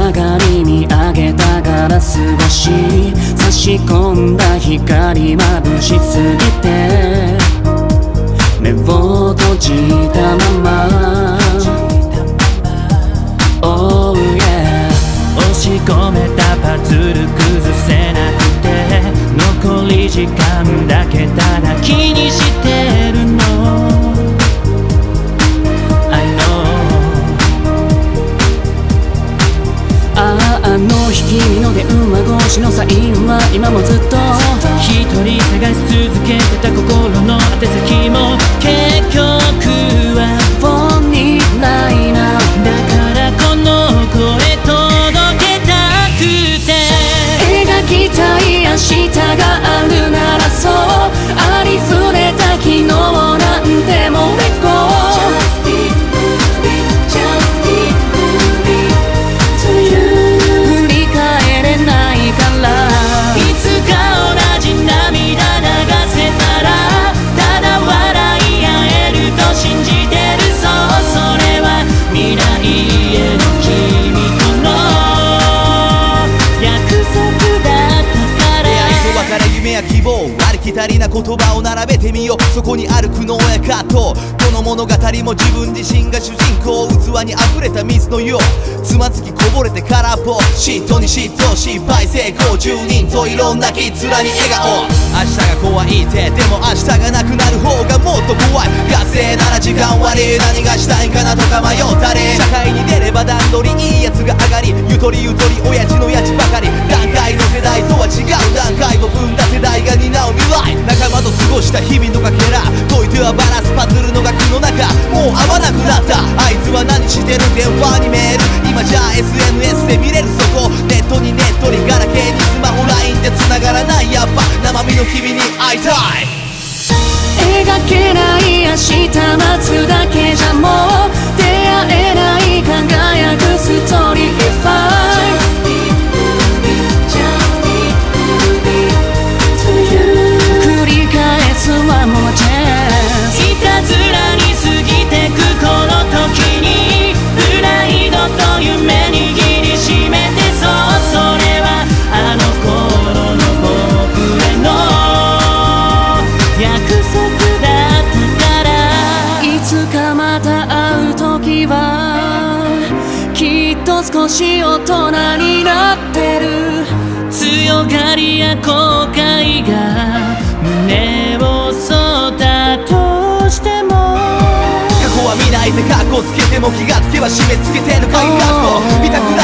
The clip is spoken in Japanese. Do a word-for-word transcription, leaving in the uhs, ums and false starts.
上がり見上げたガラス越し差し込んだ光眩しすぎて目を閉じたまま Oh yeah 押し込めたパズル崩せなくて残り時間だけただ気にしてるの I know あああの日君の電話越しのサインは今もずっと一人探し続けてた心の宛先も結局はフォンにないなだからこの声届けたくて描きたい明日があるならそうありふれた昨日なんてもレッゴー希望ありきたりな言葉を並べてみようそこに歩くの親かとこの物語も自分自身が主人公器に溢れた水のようつまずきこぼれて空っぽ嫉妬に嫉妬失敗成功住人といろんなキッズらに笑顔明日が怖いってでも明日がなくなる方がもっと怖い学生なら時間割り何がしたいかなとか迷ったり社会に出れば段取りいいやつが上がりゆとりゆとり親父のやじばかり段階の世代とは違う段階を踏んだ世代が担う未来仲間と過ごした日々のかけら解いてはバラすパズルの額の中もう合わなくなったあいつは何してる電話にメール今じゃ エスエヌエス で見れるそこネットにネットにガラケーにスマホ ライン で繋がらないやっぱ生身の君に会いたい描けない明日待つだけじゃもう出会えない輝くストーリー If I繰り返すはもうチャンスいたずらに過ぎてくこの時にプライドと夢握りしめてそうそれはあの頃の僕への約束だったからいつかまた会う時はきっと少し大人になってる強がりや後悔が胸をそったとしても過去は見ないでカッコつけても気がつけば締め付けてる感覚を見たく